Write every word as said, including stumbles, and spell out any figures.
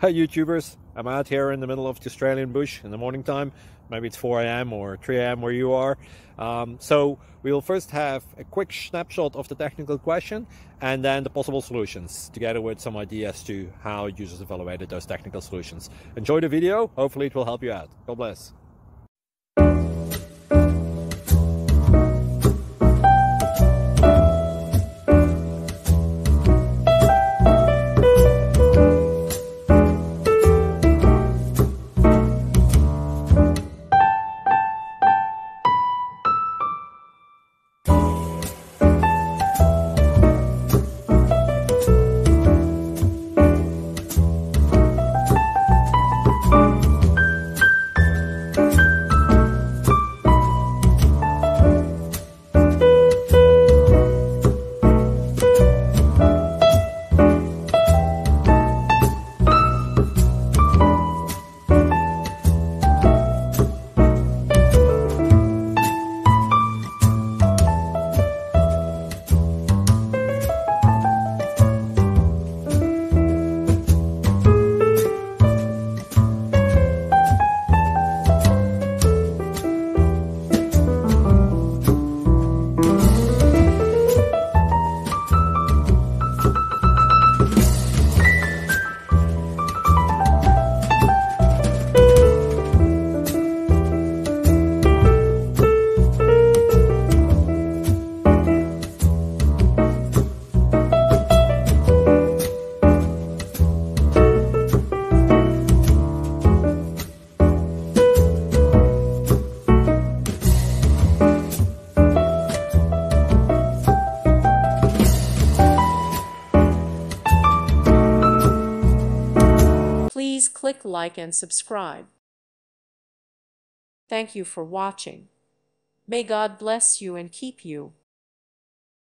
Hi YouTubers, I'm out here in the middle of the Australian bush in the morning time. Maybe it's four A M or three A M where you are. Um, so we'll first have a quick snapshot of the technical question and then the possible solutions, together with some ideas to how users evaluated those technical solutions. Enjoy the video, hopefully it will help you out. God bless. Please click like and subscribe. Thank you for watching. May God bless you and keep you.